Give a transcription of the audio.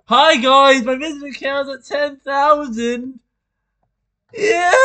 Hi guys, my visitor count's at 10,000. Yeah.